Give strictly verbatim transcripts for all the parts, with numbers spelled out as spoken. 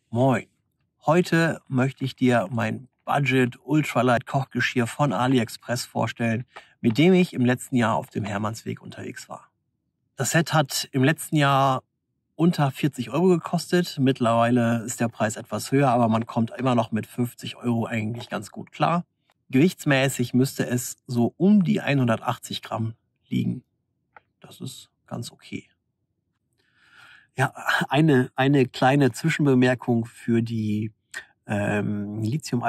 Moin! Heute möchte ich dir mein Budget Ultralight Kochgeschirr von AliExpress vorstellen, mit dem ich im letzten Jahr auf dem Hermannsweg unterwegs war. Das Set hat im letzten Jahr unter vierzig Euro gekostet. Mittlerweile ist der Preis etwas höher, aber man kommt immer noch mit fünfzig Euro eigentlich ganz gut klar. Gewichtsmäßig müsste es so um die hundertachtzig Gramm liegen. Das ist ganz okay. Ja, eine, eine kleine Zwischenbemerkung für die ähm,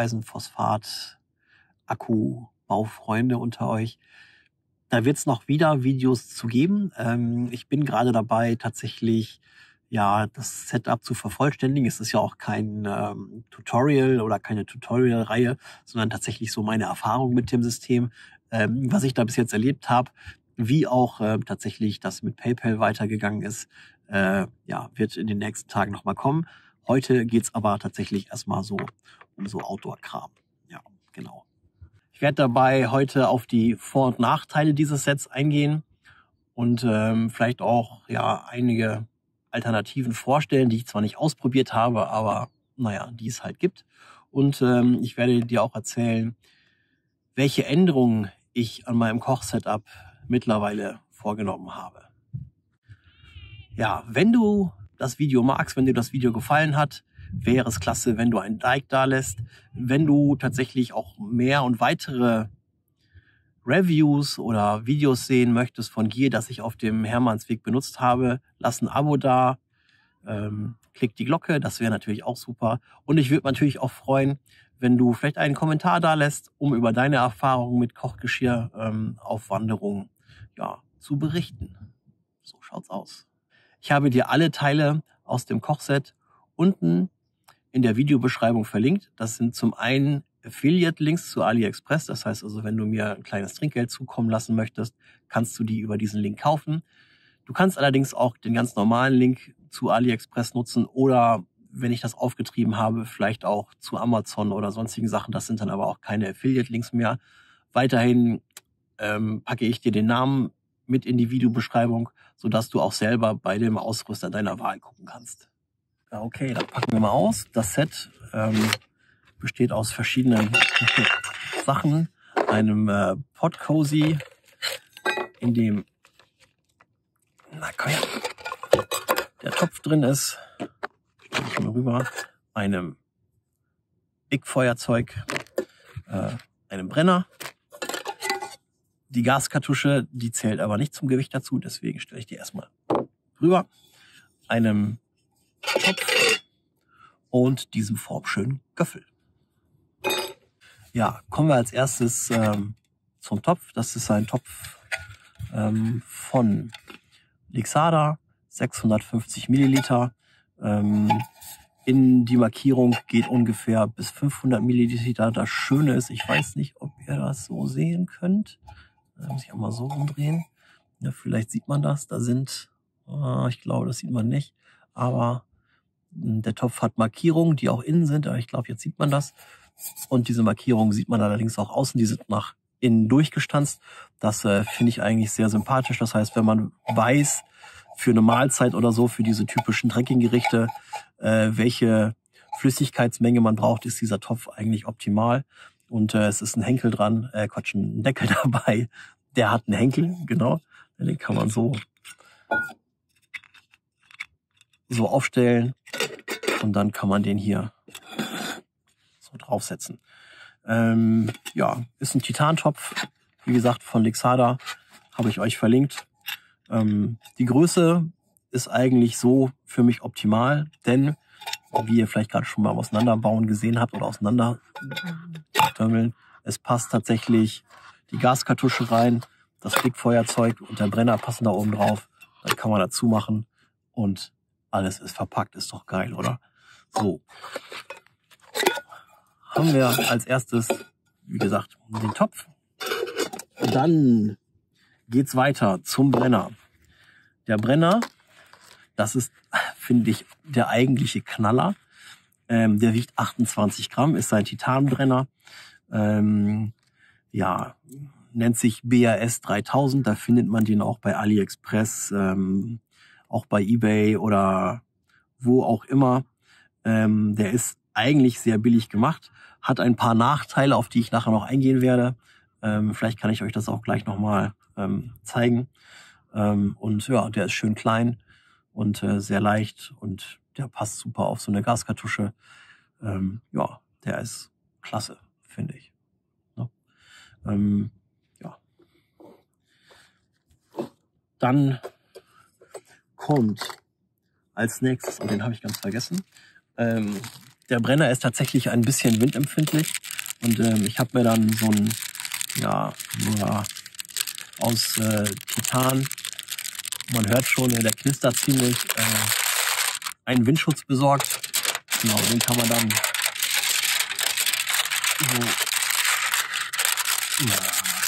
Lithium-Eisenphosphat-Akku-Baufreunde unter euch. Da wird es noch wieder Videos zu geben. Ähm, ich bin gerade dabei, tatsächlich ja das Setup zu vervollständigen. Es ist ja auch kein ähm, Tutorial oder keine Tutorial-Reihe, sondern tatsächlich so meine Erfahrung mit dem System, ähm, was ich da bis jetzt erlebt habe, wie auch äh, tatsächlich das mit PayPal weitergegangen ist. Äh, ja, wird in den nächsten Tagen nochmal kommen. Heute geht's aber tatsächlich erstmal so um so Outdoor-Kram. Ja, genau. Ich werde dabei heute auf die Vor- und Nachteile dieses Sets eingehen und ähm, vielleicht auch ja einige Alternativen vorstellen, die ich zwar nicht ausprobiert habe, aber naja, die es halt gibt. Und ähm, ich werde dir auch erzählen, welche Änderungen ich an meinem Kochsetup mittlerweile vorgenommen habe. Ja, wenn du das Video magst, wenn dir das Video gefallen hat, wäre es klasse, wenn du ein Like da lässt. Wenn du tatsächlich auch mehr und weitere Reviews oder Videos sehen möchtest von Gear, das ich auf dem Hermannsweg benutzt habe, lass ein Abo da, ähm, klick die Glocke, das wäre natürlich auch super. Und ich würde mich natürlich auch freuen, wenn du vielleicht einen Kommentar da lässt, um über deine Erfahrungen mit Kochgeschirr ähm, auf Wanderung ja, zu berichten. So schaut's aus. Ich habe dir alle Teile aus dem Kochset unten in der Videobeschreibung verlinkt. Das sind zum einen Affiliate-Links zu AliExpress. Das heißt also, wenn du mir ein kleines Trinkgeld zukommen lassen möchtest, kannst du die über diesen Link kaufen. Du kannst allerdings auch den ganz normalen Link zu AliExpress nutzen oder, wenn ich das aufgetrieben habe, vielleicht auch zu Amazon oder sonstigen Sachen. Das sind dann aber auch keine Affiliate-Links mehr. Weiterhin ähm, packe ich dir den Namen mit in die Videobeschreibung, sodass du auch selber bei dem Ausrüster deiner Wahl gucken kannst. Ja, okay, dann packen wir mal aus. Das Set ähm, besteht aus verschiedenen Sachen. Einem äh, Pot Cozy, in dem na, komm her, der Topf drin ist. Ich mal rüber. Einem Big Feuerzeug, äh, einem Brenner. Die Gaskartusche, die zählt aber nicht zum Gewicht dazu, deswegen stelle ich die erstmal rüber. Einem Topf und diesem formschönen Göffel. Ja, kommen wir als erstes ähm, zum Topf. Das ist ein Topf ähm, von Lixada, sechshundertfünfzig Milliliter. Ähm, in die Markierung geht ungefähr bis fünfhundert Milliliter. Das Schöne ist, ich weiß nicht, ob ihr das so sehen könnt. Da muss ich auch mal so umdrehen. Ja, vielleicht sieht man das. Da sind, äh, ich glaube, das sieht man nicht. Aber mh, der Topf hat Markierungen, die auch innen sind. Aber ich glaube, jetzt sieht man das. Und diese Markierungen sieht man allerdings auch außen. Die sind nach innen durchgestanzt. Das äh, finde ich eigentlich sehr sympathisch. Das heißt, wenn man weiß, für eine Mahlzeit oder so, für diese typischen Trekkinggerichte, äh, welche Flüssigkeitsmenge man braucht, ist dieser Topf eigentlich optimal. Und äh, es ist ein Henkel dran, äh, Quatsch, ein Deckel dabei. Der hat einen Henkel, genau. Den kann man so, so aufstellen. Und dann kann man den hier so draufsetzen. Ähm, ja, ist ein Titantopf. Wie gesagt, von Lixada. Habe ich euch verlinkt. Ähm, die Größe ist eigentlich so für mich optimal, denn wie ihr vielleicht gerade schon mal auseinanderbauen gesehen habt oder auseinander dömmeln, es passt tatsächlich die Gaskartusche rein, das Blickfeuerzeug und der Brenner passen da oben drauf. Dann kann man dazu machen und alles ist verpackt. Ist doch geil, oder? So. Haben wir als erstes, wie gesagt, den Topf. Dann geht's weiter zum Brenner. Der Brenner, das ist, finde ich, der eigentliche Knaller. Ähm, der wiegt achtundzwanzig Gramm, ist ein Titanbrenner. Ähm, ja, nennt sich B A S dreitausend. Da findet man den auch bei AliExpress, ähm, auch bei eBay oder wo auch immer. Ähm, der ist eigentlich sehr billig gemacht, hat ein paar Nachteile, auf die ich nachher noch eingehen werde. Ähm, vielleicht kann ich euch das auch gleich nochmal ähm, zeigen. Ähm, und ja, der ist schön klein und äh, sehr leicht und der passt super auf so eine Gaskartusche. Ähm, ja, der ist klasse, finde ich. Ja. Ähm, ja. Dann kommt als nächstes, und den habe ich ganz vergessen, ähm, der Brenner ist tatsächlich ein bisschen windempfindlich und ähm, ich habe mir dann so ein, ja, ja aus äh, Titan, man hört schon, der knistert ziemlich, äh, einen Windschutz besorgt. Genau, den kann man dann so, ja,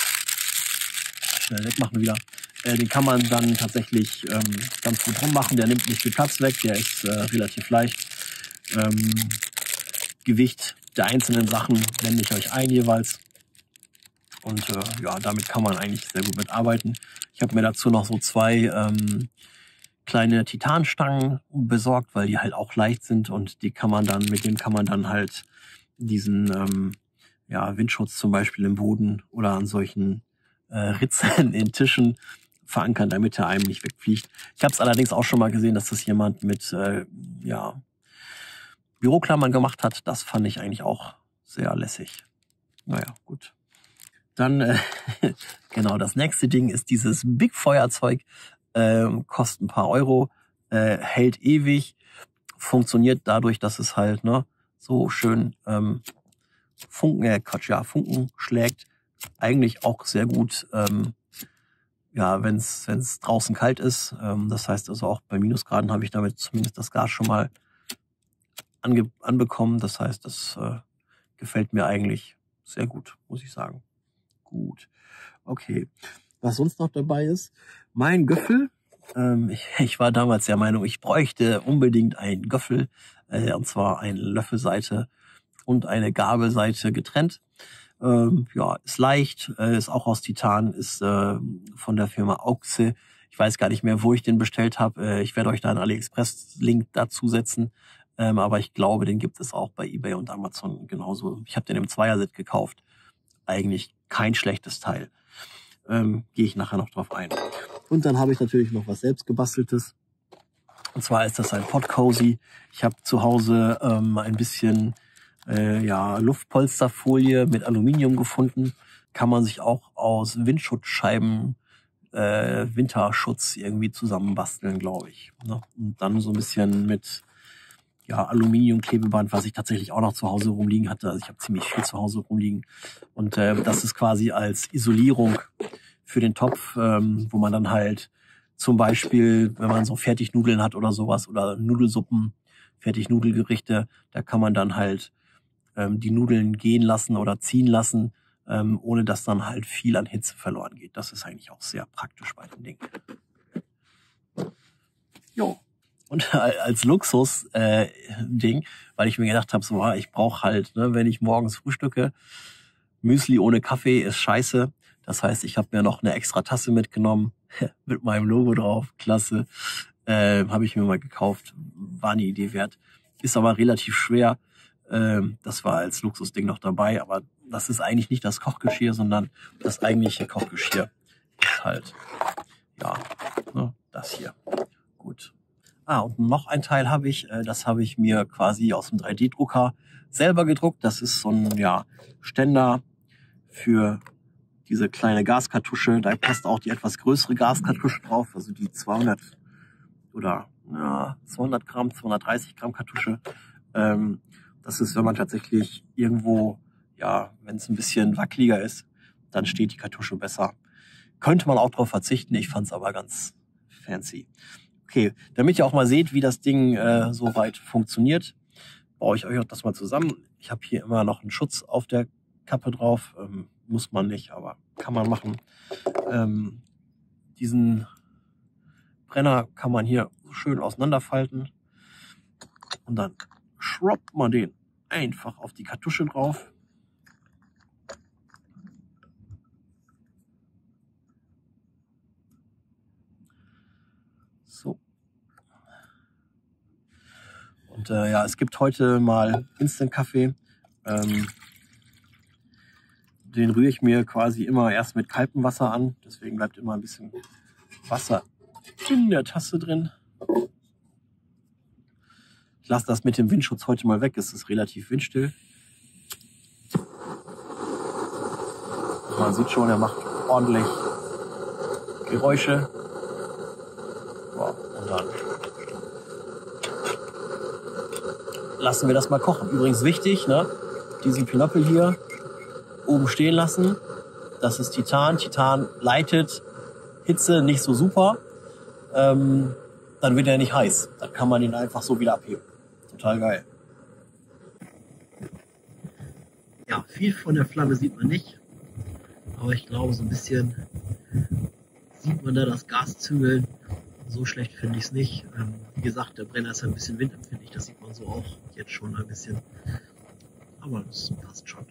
schnell wegmachen wieder. Äh, den kann man dann tatsächlich ähm, ganz gut rummachen. Der nimmt nicht viel Platz weg, der ist äh, relativ leicht. Ähm, Gewicht der einzelnen Sachen blende ich euch ein jeweils. Und äh, ja, damit kann man eigentlich sehr gut mitarbeiten. Ich habe mir dazu noch so zwei ähm, kleine Titanstangen besorgt, weil die halt auch leicht sind und die kann man dann, mit dem kann man dann halt diesen ähm, ja, Windschutz zum Beispiel im Boden oder an solchen äh, Ritzen in Tischen verankern, damit er einem nicht wegfliegt. Ich habe es allerdings auch schon mal gesehen, dass das jemand mit äh, ja, Büroklammern gemacht hat. Das fand ich eigentlich auch sehr lässig. Naja, gut. Dann, äh, genau, das nächste Ding ist dieses Big Feuerzeug. Ähm, kostet ein paar Euro, äh, hält ewig, funktioniert dadurch, dass es halt ne, so schön ähm, Funken, äh, Quatsch, ja, Funken schlägt. Eigentlich auch sehr gut, ähm, ja, wenn es wenn es draußen kalt ist. Ähm, das heißt also auch bei Minusgraden habe ich damit zumindest das Gas schon mal ange anbekommen. Das heißt, das äh, gefällt mir eigentlich sehr gut, muss ich sagen. Gut. Okay. Was sonst noch dabei ist, mein Göffel. Ähm, ich, ich war damals der Meinung, ich bräuchte unbedingt einen Göffel, äh, und zwar eine Löffelseite und eine Gabelseite getrennt. Ähm, ja, ist leicht, äh, ist auch aus Titan, ist äh, von der Firma Auxe. Ich weiß gar nicht mehr, wo ich den bestellt habe. Äh, ich werde euch da einen AliExpress-Link dazu setzen. Ähm, aber ich glaube, den gibt es auch bei eBay und Amazon genauso. Ich habe den im Zweierset gekauft. Eigentlich kein schlechtes Teil. Ähm, gehe ich nachher noch drauf ein. Und dann habe ich natürlich noch was selbst gebasteltes. Und zwar ist das ein Podcozy. Ich habe zu Hause ähm, ein bisschen äh, ja, Luftpolsterfolie mit Aluminium gefunden. Kann man sich auch aus Windschutzscheiben äh, Winterschutz irgendwie zusammenbasteln, glaube ich. Ne? Und dann so ein bisschen mit ja, Aluminiumklebeband, was ich tatsächlich auch noch zu Hause rumliegen hatte. Also ich habe ziemlich viel zu Hause rumliegen. Und äh, das ist quasi als Isolierung für den Topf, ähm, wo man dann halt zum Beispiel, wenn man so Fertignudeln hat oder sowas oder Nudelsuppen, Fertignudelgerichte, da kann man dann halt ähm, die Nudeln gehen lassen oder ziehen lassen, ähm, ohne dass dann halt viel an Hitze verloren geht. Das ist eigentlich auch sehr praktisch bei dem Ding. Jo. Und als Luxus-Ding, äh, weil ich mir gedacht habe, so, ah, ich brauche halt, ne, wenn ich morgens frühstücke, Müsli ohne Kaffee ist scheiße. Das heißt, ich habe mir noch eine extra Tasse mitgenommen mit meinem Logo drauf. Klasse. Äh, habe ich mir mal gekauft. War eine Idee wert. Ist aber relativ schwer. Ähm, das war als Luxusding noch dabei. Aber das ist eigentlich nicht das Kochgeschirr, sondern das eigentliche Kochgeschirr ist halt, ja, ne, das hier. Gut. Ah, und noch ein Teil habe ich, äh, das habe ich mir quasi aus dem drei D Drucker selber gedruckt. Das ist so ein ja, Ständer für diese kleine Gaskartusche. Da passt auch die etwas größere Gaskartusche drauf, also die zweihundert oder ja, zweihundert Gramm, zweihundertdreißig Gramm Kartusche. Ähm, das ist, wenn man tatsächlich irgendwo, ja, wenn es ein bisschen wackeliger ist, dann steht die Kartusche besser. Könnte man auch drauf verzichten, ich fand es aber ganz fancy. Okay, damit ihr auch mal seht, wie das Ding äh, soweit funktioniert, baue ich euch das mal zusammen. Ich habe hier immer noch einen Schutz auf der Kappe drauf. Ähm, muss man nicht, aber kann man machen. Ähm, diesen Brenner kann man hier schön auseinanderfalten. Und dann schroppt man den einfach auf die Kartusche drauf. So. Und äh, ja, es gibt heute mal Instant-Kaffee. Ähm, den rühre ich mir quasi immer erst mit kaltem Wasser an. Deswegen bleibt immer ein bisschen Wasser in der Tasse drin. Ich lasse das mit dem Windschutz heute mal weg. Es ist relativ windstill. Man sieht schon, er macht ordentlich Geräusche. Wow. Und dann lassen wir das mal kochen. Übrigens wichtig, ne? Diesen Pinöppel hier oben stehen lassen. Das ist Titan. Titan leitet Hitze nicht so super. Ähm, dann wird er nicht heiß. Dann kann man ihn einfach so wieder abheben. Total geil. Ja, viel von der Flamme sieht man nicht. Aber ich glaube, so ein bisschen sieht man da das Gas züngeln. So schlecht finde ich es nicht. Ähm, wie gesagt, der Brenner ist ein bisschen windempfindlich. Das sieht man so auch jetzt schon ein bisschen. Aber das passt schon.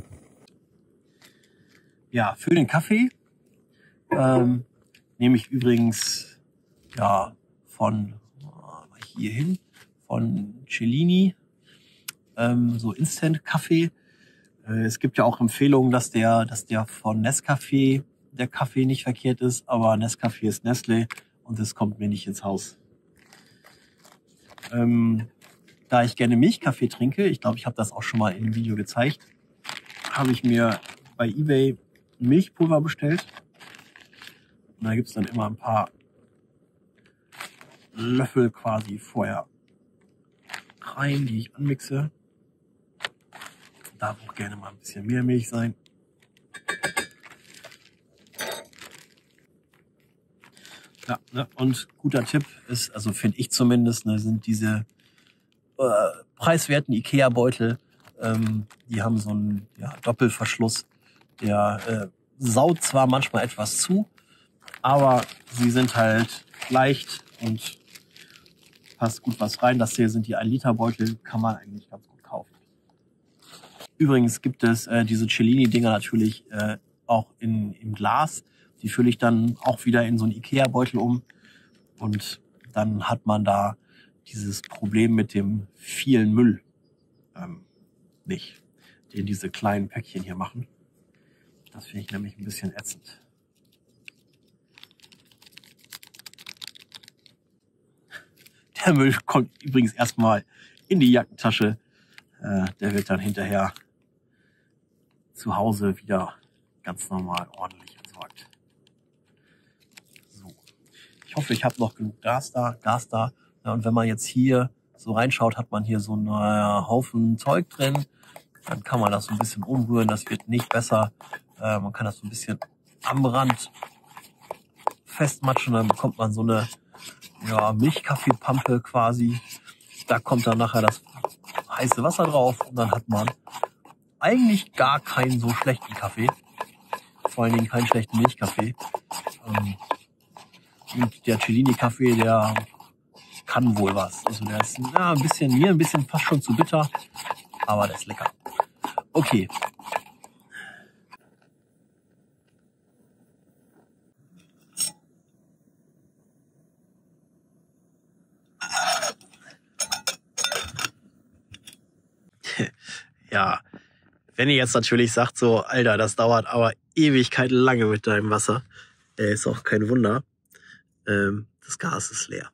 Ja, für den Kaffee ähm, nehme ich übrigens ja von äh, hier hin von Cellini ähm, so Instant-Kaffee. Äh, es gibt ja auch Empfehlungen, dass der, dass der von Nescafé der Kaffee nicht verkehrt ist, aber Nescafé ist Nestlé und das kommt mir nicht ins Haus. Ähm, da ich gerne Milchkaffee trinke, ich glaube, ich habe das auch schon mal in einem Video gezeigt, habe ich mir bei eBay Milchpulver bestellt. Und da gibt es dann immer ein paar Löffel quasi vorher rein, die ich anmixe. Darf auch gerne mal ein bisschen mehr Milch sein. Ja, ne? Und guter Tipp ist, also finde ich zumindest, ne, sind diese äh, preiswerten Ikea-Beutel. Ähm, die haben so einen ja, Doppelverschluss. Der äh, saut zwar manchmal etwas zu, aber sie sind halt leicht und passt gut was rein. Das hier sind die ein Liter Beutel, kann man eigentlich ganz gut kaufen. Übrigens gibt es äh, diese Cellini-Dinger natürlich äh, auch in, im Glas. Die fülle ich dann auch wieder in so einen Ikea-Beutel um. Und dann hat man da dieses Problem mit dem vielen Müll ähm, nicht, den diese kleinen Päckchen hier machen. Das finde ich nämlich ein bisschen ätzend. Der Müll kommt übrigens erstmal in die Jackentasche. Äh, der wird dann hinterher zu Hause wieder ganz normal ordentlich entsorgt. So. Ich hoffe, ich habe noch genug Gas da. Gas da. Ja, und wenn man jetzt hier so reinschaut, hat man hier so einen äh, Haufen Zeug drin. Dann kann man das so ein bisschen umrühren. Das wird nicht besser. Äh, man kann das so ein bisschen am Rand festmatschen. Dann bekommt man so eine ja, Milchkaffeepampe quasi. Da kommt dann nachher das heiße Wasser drauf. Und dann hat man eigentlich gar keinen so schlechten Kaffee. Vor allen Dingen keinen schlechten Milchkaffee. Ähm, und der Cellini-Kaffee, der kann wohl was. Also der ist ja, ein bisschen, mir ein bisschen fast schon zu bitter. Aber der ist lecker. Okay. Ja, wenn ihr jetzt natürlich sagt so, Alter, das dauert aber Ewigkeiten lange mit deinem Wasser, äh, ist auch kein Wunder. Ähm, das Gas ist leer.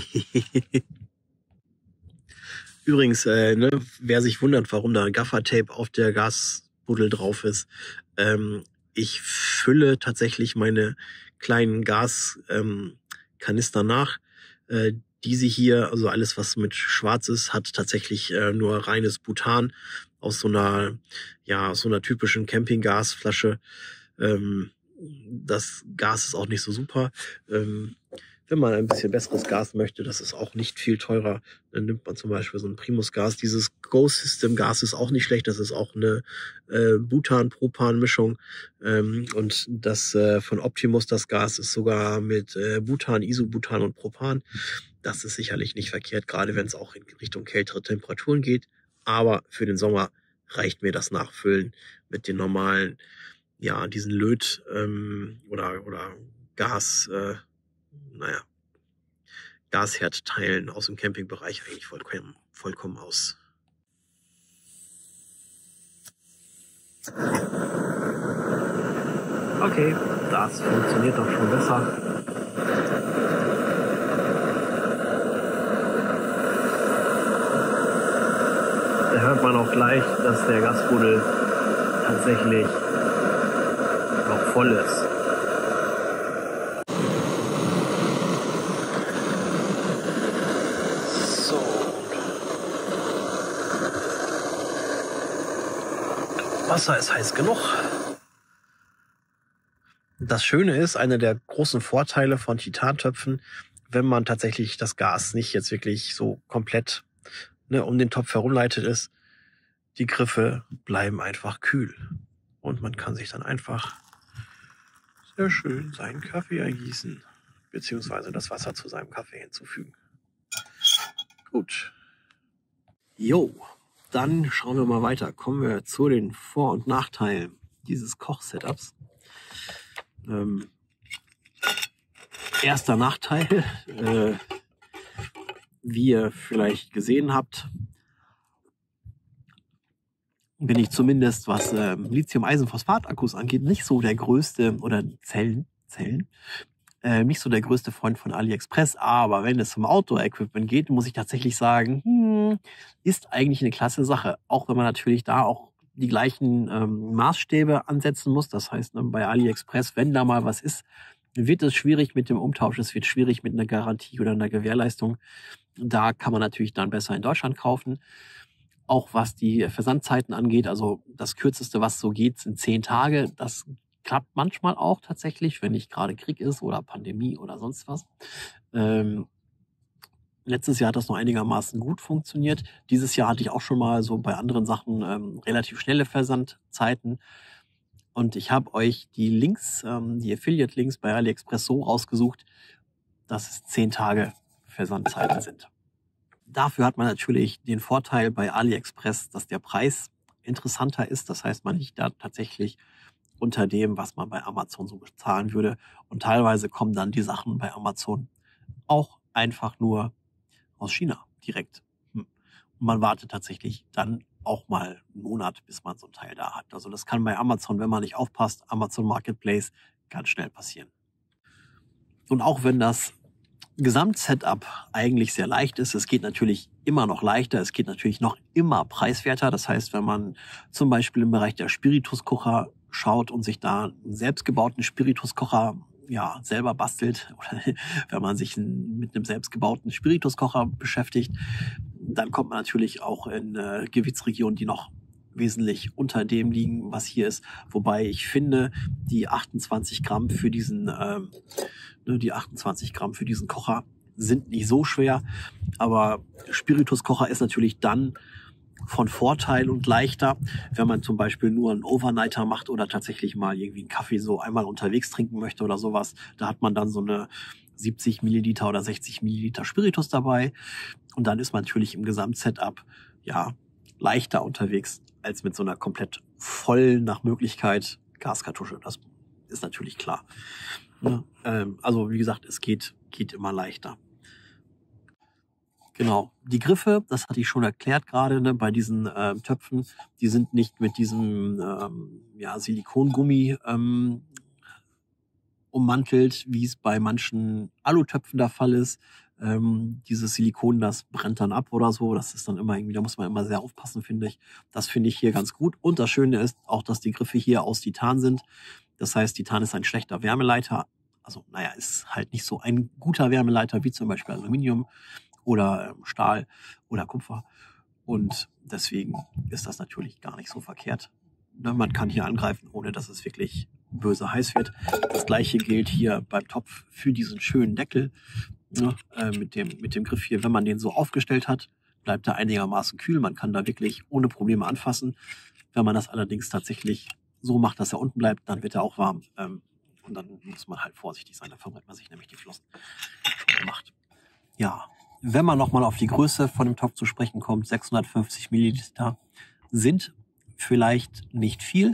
Übrigens, äh, ne, wer sich wundert, warum da Gaffertape auf der Gasbuddel drauf ist, ähm, ich fülle tatsächlich meine kleinen Gaskanister ähm, nach. Äh, diese hier, also alles, was mit schwarz ist, hat tatsächlich äh, nur reines Butan aus so einer, ja, aus so einer typischen Campinggasflasche. Ähm, das Gas ist auch nicht so super. Ähm, wenn man ein bisschen besseres Gas möchte, das ist auch nicht viel teurer, dann nimmt man zum Beispiel so ein Primus-Gas. Dieses Go-System-Gas ist auch nicht schlecht. Das ist auch eine äh, Butan-Propan-Mischung. Ähm, und das äh, von Optimus, das Gas, ist sogar mit äh, Butan, Isobutan und Propan. Das ist sicherlich nicht verkehrt, gerade wenn es auch in Richtung kältere Temperaturen geht. Aber für den Sommer reicht mir das Nachfüllen mit den normalen, ja, diesen Löt ähm, oder oder Gas, äh, naja, Gasherdteilen aus dem Campingbereich eigentlich vollkommen, vollkommen aus. Okay, das funktioniert doch schon besser. Da hört man auch gleich, dass der Gasbuddel tatsächlich noch voll ist. So. Wasser ist heiß genug. Das Schöne ist, einer der großen Vorteile von Titantöpfen, wenn man tatsächlich das Gas nicht jetzt wirklich so komplett ne, um den Topf herumleitet ist, die Griffe bleiben einfach kühl. Und man kann sich dann einfach sehr schön seinen Kaffee ergießen, beziehungsweise das Wasser zu seinem Kaffee hinzufügen. Gut. Jo, dann schauen wir mal weiter. Kommen wir zu den Vor- und Nachteilen dieses Kochsetups. Ähm, erster Nachteil, äh, wie ihr vielleicht gesehen habt, bin ich zumindest, was äh, Lithium-Eisenphosphat-Akkus angeht, nicht so der größte, oder Zellen, Zellen, äh, nicht so der größte Freund von AliExpress. Aber wenn es um Outdoor-Equipment geht, muss ich tatsächlich sagen, hm, ist eigentlich eine klasse Sache. Auch wenn man natürlich da auch die gleichen ähm, Maßstäbe ansetzen muss. Das heißt, ne, bei AliExpress, wenn da mal was ist, wird es schwierig mit dem Umtausch. Es wird schwierig mit einer Garantie oder einer Gewährleistung. Da kann man natürlich dann besser in Deutschland kaufen. Auch was die Versandzeiten angeht, also das Kürzeste, was so geht, sind zehn Tage. Das klappt manchmal auch tatsächlich, wenn nicht gerade Krieg ist oder Pandemie oder sonst was. Ähm, letztes Jahr hat das noch einigermaßen gut funktioniert. Dieses Jahr hatte ich auch schon mal so bei anderen Sachen ähm, relativ schnelle Versandzeiten. Und ich habe euch die Links, ähm, die Affiliate-Links bei AliExpress so rausgesucht, dass es zehn Tage Versandzeiten sind. Dafür hat man natürlich den Vorteil bei AliExpress, dass der Preis interessanter ist. Das heißt, man liegt da tatsächlich unter dem, was man bei Amazon so bezahlen würde. Und teilweise kommen dann die Sachen bei Amazon auch einfach nur aus China direkt. Und man wartet tatsächlich dann auch mal einen Monat, bis man so ein Teil da hat. Also das kann bei Amazon, wenn man nicht aufpasst, Amazon Marketplace, ganz schnell passieren. Und auch wenn das Gesamtsetup eigentlich sehr leicht ist. Es geht natürlich immer noch leichter. Es geht natürlich noch immer preiswerter. Das heißt, wenn man zum Beispiel im Bereich der Spirituskocher schaut und sich da einen selbstgebauten Spirituskocher ja selber bastelt oder wenn man sich mit einem selbstgebauten Spirituskocher beschäftigt, dann kommt man natürlich auch in äh, Gewichtsregionen, die noch wesentlich unter dem liegen, was hier ist. Wobei ich finde, die achtundzwanzig Gramm für diesen ähm, die achtundzwanzig Gramm für diesen Kocher sind nicht so schwer, aber Spirituskocher ist natürlich dann von Vorteil und leichter, wenn man zum Beispiel nur einen Overnighter macht oder tatsächlich mal irgendwie einen Kaffee so einmal unterwegs trinken möchte oder sowas. Da hat man dann so eine siebzig Milliliter oder sechzig Milliliter Spiritus dabei und dann ist man natürlich im Gesamtsetup ja leichter unterwegs als mit so einer komplett vollen, nach Möglichkeit, Gaskartusche. Das ist natürlich klar. Ja, ähm, also wie gesagt, es geht, geht immer leichter. Genau, die Griffe, das hatte ich schon erklärt gerade, ne, bei diesen äh, Töpfen, die sind nicht mit diesem ähm, ja, Silikongummi ähm, ummantelt, wie es bei manchen Alutöpfen der Fall ist. Ähm, dieses Silikon, das brennt dann ab oder so. Das ist dann immer irgendwie, da muss man immer sehr aufpassen, finde ich. Das finde ich hier ganz gut. Und das Schöne ist auch, dass die Griffe hier aus Titan sind. Das heißt, Titan ist ein schlechter Wärmeleiter. Also, naja, ist halt nicht so ein guter Wärmeleiter wie zum Beispiel Aluminium oder ähm, Stahl oder Kupfer. Und deswegen ist das natürlich gar nicht so verkehrt. Ne, man kann hier angreifen, ohne dass es wirklich böse heiß wird. Das gleiche gilt hier beim Topf für diesen schönen Deckel. Ne, äh, mit dem, mit dem Griff hier, wenn man den so aufgestellt hat, bleibt er einigermaßen kühl. Man kann da wirklich ohne Probleme anfassen. Wenn man das allerdings tatsächlich so macht, dass er unten bleibt, dann wird er auch warm. Ähm, und dann muss man halt vorsichtig sein. Da verbrennt man sich nämlich die Flossen. Schon gemacht. Ja, wenn man nochmal auf die Größe von dem Topf zu sprechen kommt, sechshundertfünfzig Milliliter sind vielleicht nicht viel,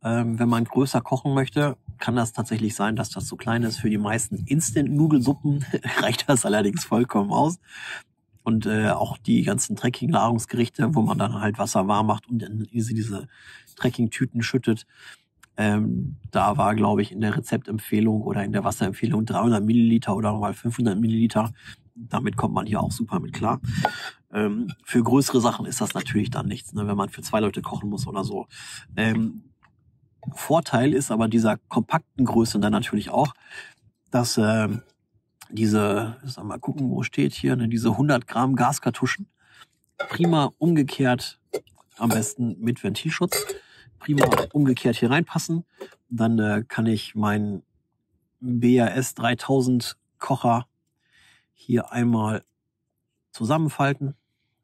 Ähm, wenn man größer kochen möchte, kann das tatsächlich sein, dass das zu klein ist. Für die meisten Instant-Nudelsuppen reicht das allerdings vollkommen aus. Und äh, auch die ganzen Trekking-Nahrungsgerichte, wo man dann halt Wasser warm macht und in diese, diese Trekking-Tüten schüttet. Ähm, da war, glaube ich, in der Rezeptempfehlung oder in der Wasserempfehlung dreihundert Milliliter oder mal fünfhundert Milliliter. Damit kommt man hier auch super mit klar. Ähm, für größere Sachen ist das natürlich dann nichts, ne, wenn man für zwei Leute kochen muss oder so. Ähm, Vorteil ist aber dieser kompakten Größe dann natürlich auch, dass äh, diese, ich sag mal gucken, wo steht hier, ne, diese hundert Gramm Gaskartuschen prima umgekehrt, am besten mit Ventilschutz, prima umgekehrt hier reinpassen. Dann äh, kann ich meinen B A S dreitausend Kocher hier einmal zusammenfalten.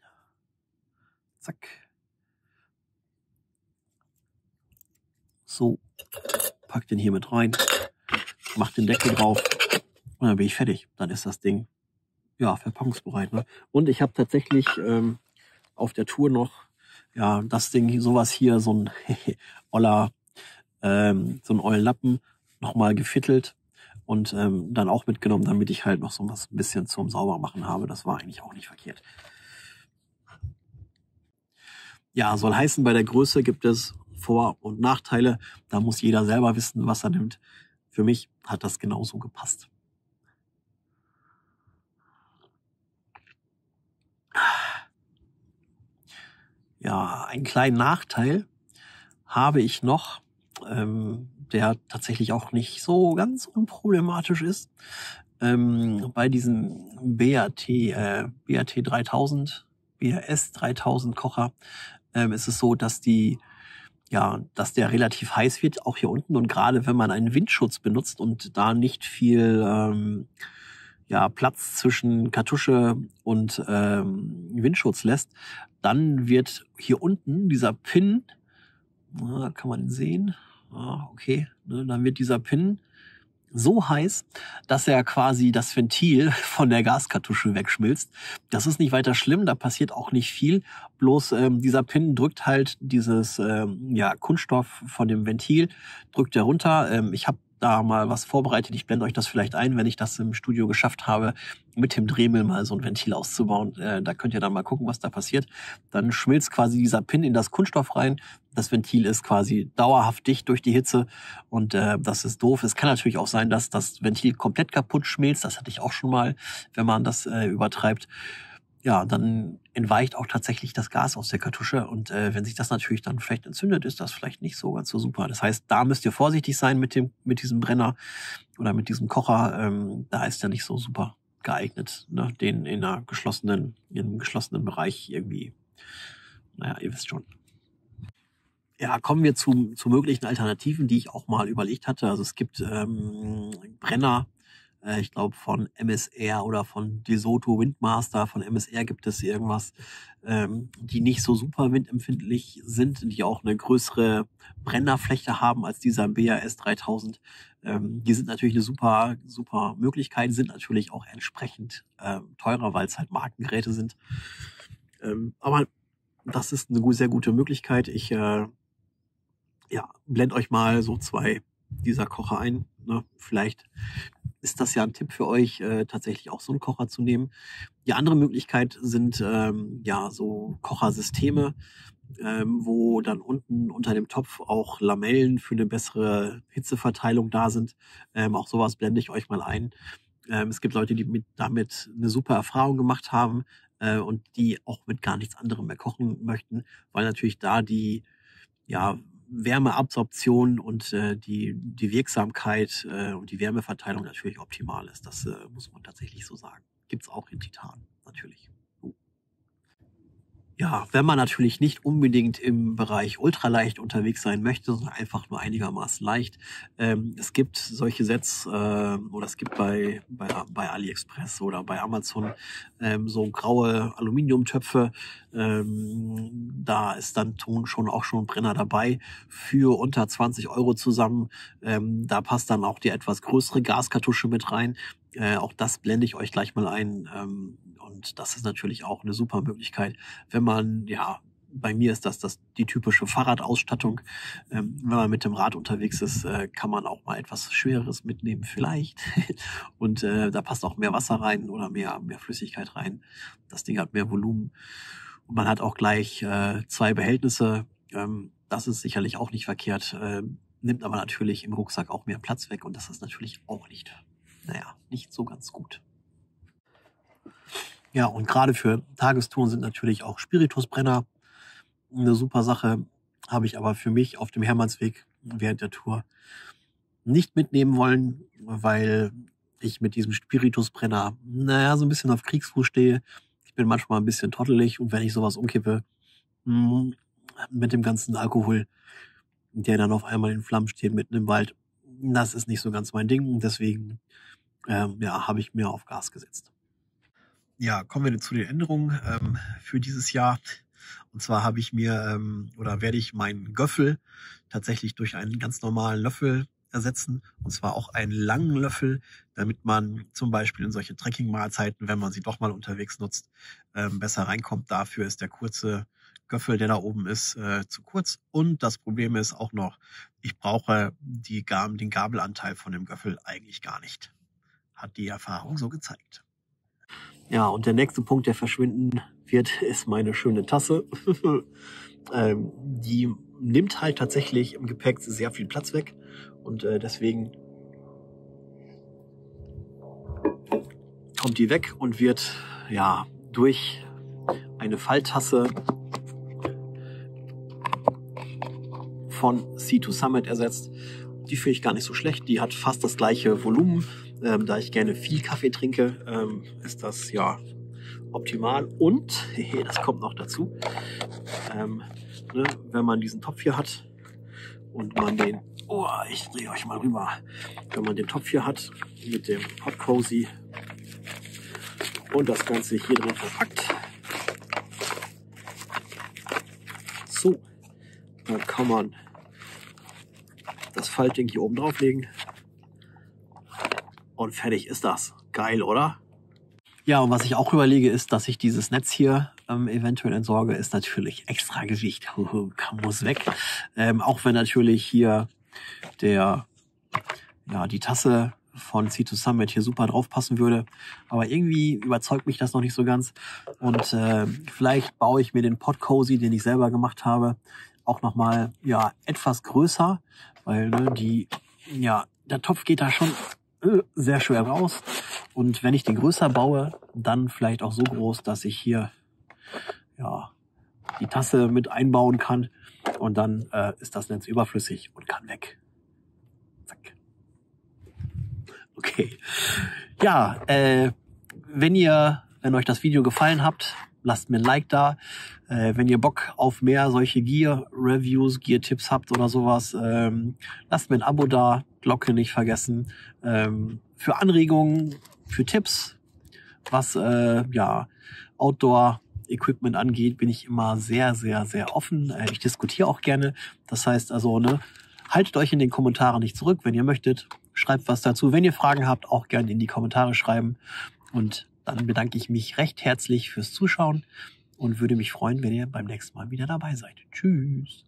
Zack. So, pack den hier mit rein, mach den Deckel drauf und dann bin ich fertig. Dann ist das Ding ja verpackungsbereit. Ne? Und ich habe tatsächlich ähm, auf der Tour noch ja das Ding, sowas hier, so ein oller, ähm, so ein ollen Lappen nochmal gefittelt und ähm, dann auch mitgenommen, damit ich halt noch so was ein bisschen zum Saubermachen habe. Das war eigentlich auch nicht verkehrt. Ja, soll heißen, bei der Größe gibt es Vor- und Nachteile. Da muss jeder selber wissen, was er nimmt. Für mich hat das genauso gepasst. Ja, einen kleinen Nachteil habe ich noch, ähm, der tatsächlich auch nicht so ganz unproblematisch ist. Ähm, bei diesem B A T, äh, B A T dreitausend, B A S dreitausend Kocher ähm, ist es so, dass die ja, dass der relativ heiß wird, auch hier unten. Und gerade wenn man einen Windschutz benutzt und da nicht viel ähm, ja, Platz zwischen Kartusche und ähm, Windschutz lässt, dann wird hier unten dieser Pin, na, kann man ihn sehen, ah, okay, ne, dann wird dieser Pin so heiß, dass er quasi das Ventil von der Gaskartusche wegschmilzt. Das ist nicht weiter schlimm, da passiert auch nicht viel. Bloß ähm, dieser Pin drückt halt dieses ähm, ja, Kunststoff von dem Ventil, drückt er runter. Ähm, ich habe da mal was vorbereitet. Ich blende euch das vielleicht ein, wenn ich das im Studio geschafft habe, mit dem Dremel mal so ein Ventil auszubauen. Äh, da könnt ihr dann mal gucken, was da passiert. Dann schmilzt quasi dieser Pin in das Kunststoff rein. Das Ventil ist quasi dauerhaft dicht durch die Hitze und äh, das ist doof. Es kann natürlich auch sein, dass das Ventil komplett kaputt schmilzt. Das hatte ich auch schon mal, wenn man das äh, übertreibt. Ja, dann entweicht auch tatsächlich das Gas aus der Kartusche und äh, wenn sich das natürlich dann vielleicht entzündet, ist das vielleicht nicht so ganz so super. Das heißt, da müsst ihr vorsichtig sein mit dem mit diesem Brenner oder mit diesem Kocher. Ähm, da ist er nicht so super geeignet, ne? Den in einer geschlossenen, in einem geschlossenen Bereich irgendwie. Naja, ihr wisst schon. Ja, kommen wir zu, zu möglichen Alternativen, die ich auch mal überlegt hatte. Also es gibt ähm, Brenner, äh, ich glaube von M S R oder von DeSoto Windmaster. Von M S R gibt es irgendwas, ähm, die nicht so super windempfindlich sind, die auch eine größere Brennerfläche haben als dieser B A S dreitausend. Ähm, die sind natürlich eine super, super Möglichkeit, sind natürlich auch entsprechend äh, teurer, weil es halt Markengeräte sind. Ähm, aber das ist eine sehr gute Möglichkeit. Ich äh, ja, blend euch mal so zwei dieser Kocher ein. Ne? Vielleicht ist das ja ein Tipp für euch, äh, tatsächlich auch so einen Kocher zu nehmen. Die andere Möglichkeit sind ähm, ja so Kochersysteme, ähm, wo dann unten unter dem Topf auch Lamellen für eine bessere Hitzeverteilung da sind. Ähm, auch sowas blende ich euch mal ein. Ähm, es gibt Leute, die mit, damit eine super Erfahrung gemacht haben äh, und die auch mit gar nichts anderem mehr kochen möchten, weil natürlich da die ja, Wärmeabsorption und äh, die, die Wirksamkeit äh, und die Wärmeverteilung natürlich optimal ist. Das äh, muss man tatsächlich so sagen. Gibt's auch in Titan, natürlich. Uh. Ja, wenn man natürlich nicht unbedingt im Bereich ultraleicht unterwegs sein möchte, sondern einfach nur einigermaßen leicht. Ähm, es gibt solche Sets, äh, oder es gibt bei, bei, bei AliExpress oder bei Amazon ähm, so graue Aluminiumtöpfe. Ähm, da ist dann schon auch schon ein Brenner dabei für unter zwanzig Euro zusammen. Ähm, da passt dann auch die etwas größere Gaskartusche mit rein. Äh, auch das blende ich euch gleich mal ein. Ähm, und das ist natürlich auch eine super Möglichkeit, wenn man ja bei mir ist das, das die typische Fahrradausstattung. Ähm, wenn man mit dem Rad unterwegs ist, äh, kann man auch mal etwas Schwereres mitnehmen vielleicht. Und äh, da passt auch mehr Wasser rein oder mehr, mehr Flüssigkeit rein. Das Ding hat mehr Volumen. Und man hat auch gleich äh, zwei Behältnisse. Ähm, das ist sicherlich auch nicht verkehrt. Äh, nimmt aber natürlich im Rucksack auch mehr Platz weg. Und das ist natürlich auch nicht, naja, nicht so ganz gut. Ja, und gerade für Tagestouren sind natürlich auch Spiritusbrenner eine super Sache. Habe ich aber für mich auf dem Hermannsweg während der Tour nicht mitnehmen wollen, weil ich mit diesem Spiritusbrenner, naja, so ein bisschen auf Kriegsfuß stehe. Ich bin manchmal ein bisschen trottelig und wenn ich sowas umkippe, mh, mit dem ganzen Alkohol, der dann auf einmal in Flammen steht mitten im Wald, das ist nicht so ganz mein Ding. Und deswegen ähm, ja, habe ich mir auf Gas gesetzt. Ja, kommen wir zu den Änderungen ähm, für dieses Jahr. Und zwar habe ich mir ähm, oder werde ich meinen Göffel tatsächlich durch einen ganz normalen Löffel ersetzen. Und zwar auch einen langen Löffel, damit man zum Beispiel in solche Trekking-Mahlzeiten, wenn man sie doch mal unterwegs nutzt, ähm, besser reinkommt. Dafür ist der kurze Göffel, der da oben ist, äh, zu kurz. Und das Problem ist auch noch, ich brauche die, den Gabelanteil von dem Göffel eigentlich gar nicht. Hat die Erfahrung so gezeigt. Ja, und der nächste Punkt, der verschwinden wird, ist meine schöne Tasse. ähm, die nimmt halt tatsächlich im Gepäck sehr viel Platz weg. Und äh, deswegen kommt die weg und wird ja durch eine Falttasse von C zwei Summit ersetzt. Die finde ich gar nicht so schlecht. Die hat fast das gleiche Volumen. Ähm, da ich gerne viel Kaffee trinke, ähm, ist das ja optimal. Und, hehe, das kommt noch dazu, ähm, ne, wenn man diesen Topf hier hat und man den, oh, ich drehe euch mal rüber, wenn man den Topf hier hat mit dem Hot Cozy und das Ganze hier drin verpackt, so, dann kann man das Faltding hier oben drauflegen. Und fertig ist das. Geil, oder? Ja, und was ich auch überlege, ist, dass ich dieses Netz hier ähm, eventuell entsorge, ist natürlich extra Gewicht. Muss weg. Ähm, auch wenn natürlich hier der, ja, die Tasse von C zwei Summit hier super drauf passen würde. Aber irgendwie überzeugt mich das noch nicht so ganz. Und äh, vielleicht baue ich mir den Pod Cozy, den ich selber gemacht habe, auch nochmal, ja, etwas größer. Weil, ne, die, ja, der Topf geht da schon sehr schwer raus. Und wenn ich den größer baue, dann vielleicht auch so groß, dass ich hier ja die Tasse mit einbauen kann. Und dann äh, ist das Netz überflüssig und kann weg. Zack. Okay. Ja, äh, wenn ihr, wenn euch das Video gefallen hat, lasst mir ein Like da. Äh, wenn ihr Bock auf mehr solche Gear-Reviews, Gear-Tipps habt oder sowas, ähm, lasst mir ein Abo da, Glocke nicht vergessen. Ähm, für Anregungen, für Tipps, was äh, ja Outdoor-Equipment angeht, bin ich immer sehr, sehr, sehr offen. Äh, ich diskutiere auch gerne. Das heißt also, ne, haltet euch in den Kommentaren nicht zurück, wenn ihr möchtet. Schreibt was dazu. Wenn ihr Fragen habt, auch gerne in die Kommentare schreiben. Und dann bedanke ich mich recht herzlich fürs Zuschauen und würde mich freuen, wenn ihr beim nächsten Mal wieder dabei seid. Tschüss.